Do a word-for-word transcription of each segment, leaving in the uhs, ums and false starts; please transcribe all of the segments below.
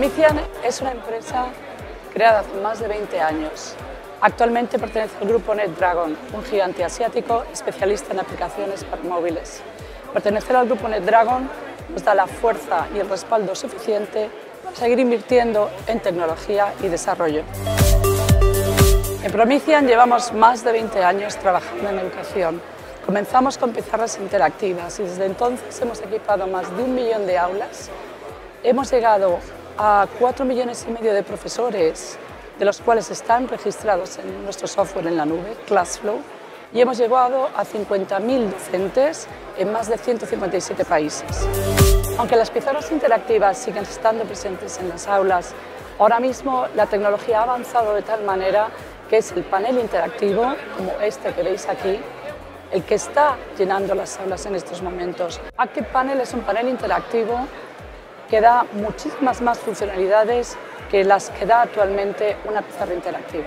Promizian es una empresa creada hace más de veinte años. Actualmente pertenece al grupo NetDragon, un gigante asiático especialista en aplicaciones para móviles. Pertenecer al grupo NetDragon nos da la fuerza y el respaldo suficiente para seguir invirtiendo en tecnología y desarrollo. En Promizian llevamos más de veinte años trabajando en educación. Comenzamos con pizarras interactivas y desde entonces hemos equipado más de un millón de aulas. Hemos llegado a cuatro millones y medio de profesores, de los cuales están registrados en nuestro software en la nube, Classflow, y hemos llegado a cincuenta mil docentes en más de ciento cincuenta y siete países. Aunque las pizarras interactivas siguen estando presentes en las aulas, ahora mismo la tecnología ha avanzado de tal manera que es el panel interactivo, como este que veis aquí, el que está llenando las aulas en estos momentos. ActivePanel es un panel interactivo que da muchísimas más funcionalidades que las que da actualmente una pizarra interactiva.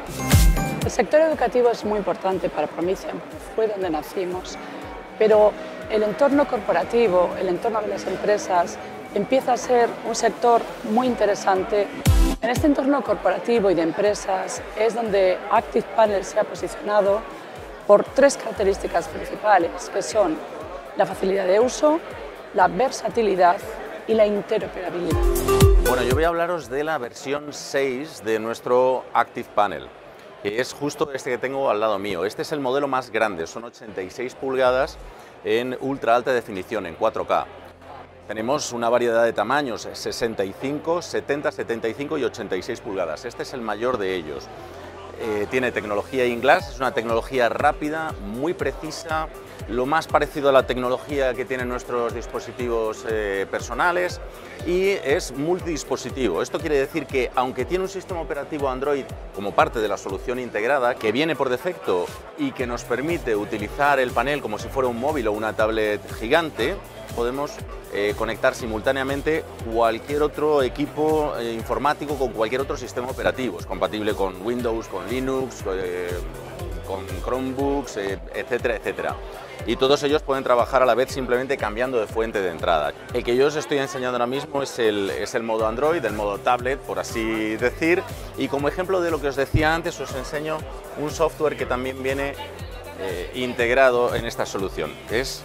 El sector educativo es muy importante para Promizian, fue donde nacimos, pero el entorno corporativo, el entorno de las empresas, empieza a ser un sector muy interesante. En este entorno corporativo y de empresas es donde ActivePanel se ha posicionado por tres características principales, que son la facilidad de uso, la versatilidad y la interoperabilidad. Bueno, yo voy a hablaros de la versión seis de nuestro ActivePanel, que es justo este que tengo al lado mío. Este es el modelo más grande, son ochenta y seis pulgadas en ultra alta definición, en cuatro K. Tenemos una variedad de tamaños, sesenta y cinco, setenta, setenta y cinco y ochenta y seis pulgadas. Este es el mayor de ellos. Eh, tiene tecnología in-glass, es una tecnología rápida, muy precisa, lo más parecido a la tecnología que tienen nuestros dispositivos eh, personales, y es multidispositivo. Esto quiere decir que, aunque tiene un sistema operativo Android como parte de la solución integrada, que viene por defecto y que nos permite utilizar el panel como si fuera un móvil o una tablet gigante, podemos eh, conectar simultáneamente cualquier otro equipo eh, informático con cualquier otro sistema operativo. Es compatible con Windows, con Linux, eh, con Chromebooks, eh, etcétera, etcétera. Y todos ellos pueden trabajar a la vez simplemente cambiando de fuente de entrada. El que yo os estoy enseñando ahora mismo es el, es el modo Android, el modo tablet, por así decir. Y como ejemplo de lo que os decía antes, os enseño un software que también viene eh, integrado en esta solución. Es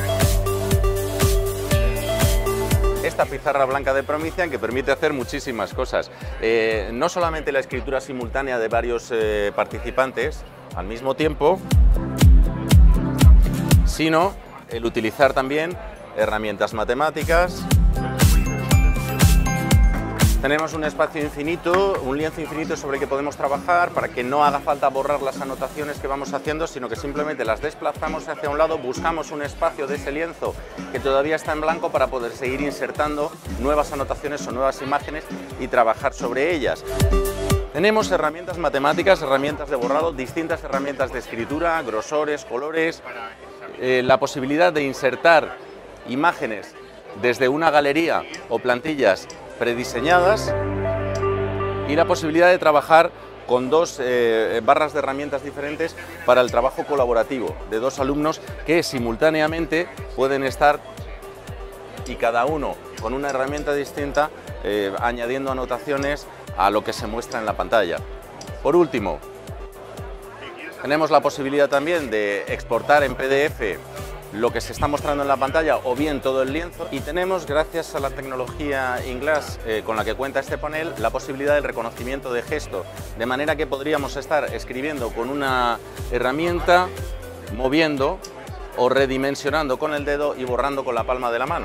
esta pizarra blanca de Promizian, que permite hacer muchísimas cosas. Eh, no solamente la escritura simultánea de varios eh, participantes al mismo tiempo, sino el utilizar también herramientas matemáticas. Tenemos un espacio infinito, un lienzo infinito sobre el que podemos trabajar para que no haga falta borrar las anotaciones que vamos haciendo, sino que simplemente las desplazamos hacia un lado, buscamos un espacio de ese lienzo que todavía está en blanco para poder seguir insertando nuevas anotaciones o nuevas imágenes y trabajar sobre ellas. Tenemos herramientas matemáticas, herramientas de borrado, distintas herramientas de escritura, grosores, colores, eh, la posibilidad de insertar imágenes desde una galería o plantillas prediseñadas y la posibilidad de trabajar con dos eh, barras de herramientas diferentes para el trabajo colaborativo de dos alumnos que simultáneamente pueden estar, y cada uno con una herramienta distinta, eh, añadiendo anotaciones a lo que se muestra en la pantalla. Por último, tenemos la posibilidad también de exportar en P D F lo que se está mostrando en la pantalla o bien todo el lienzo, y tenemos, gracias a la tecnología in-glass eh, con la que cuenta este panel, la posibilidad del reconocimiento de gesto, de manera que podríamos estar escribiendo con una herramienta, moviendo o redimensionando con el dedo y borrando con la palma de la mano.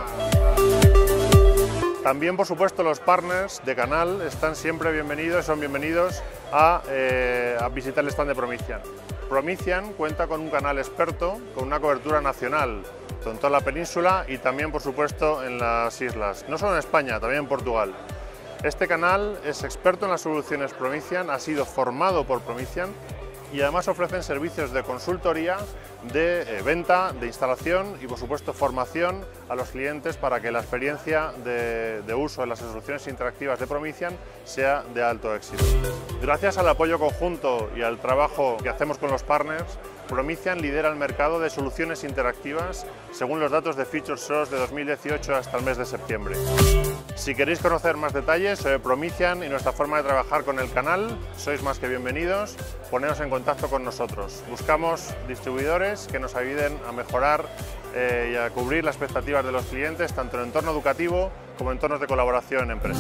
También, por supuesto, los partners de canal están siempre bienvenidos, son bienvenidos a, eh, a visitar el stand de Promizian. Promizian cuenta con un canal experto, con una cobertura nacional, en toda la península y también, por supuesto, en las islas. No solo en España, también en Portugal. Este canal es experto en las soluciones Promizian, ha sido formado por Promizian y además ofrecen servicios de consultoría, de eh, venta, de instalación y, por supuesto, formación a los clientes para que la experiencia de, de uso de las soluciones interactivas de Promizian sea de alto éxito. Gracias al apoyo conjunto y al trabajo que hacemos con los partners, Promizian lidera el mercado de soluciones interactivas según los datos de Futuresource de dos mil dieciocho hasta el mes de septiembre. Si queréis conocer más detalles sobre Promizian y nuestra forma de trabajar con el canal, sois más que bienvenidos, poneos en contacto con nosotros. Buscamos distribuidores que nos ayuden a mejorar eh, y a cubrir las expectativas de los clientes, tanto en el entorno educativo como en entornos de colaboración en empresa.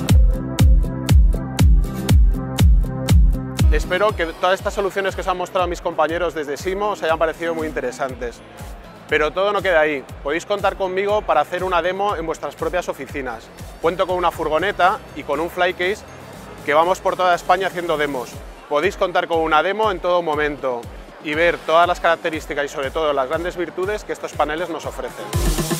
Espero que todas estas soluciones que os han mostrado mis compañeros desde Simo os hayan parecido muy interesantes. Pero todo no queda ahí. Podéis contar conmigo para hacer una demo en vuestras propias oficinas. Cuento con una furgoneta y con un flycase que vamos por toda España haciendo demos. Podéis contar con una demo en todo momento y ver todas las características y sobre todo las grandes virtudes que estos paneles nos ofrecen.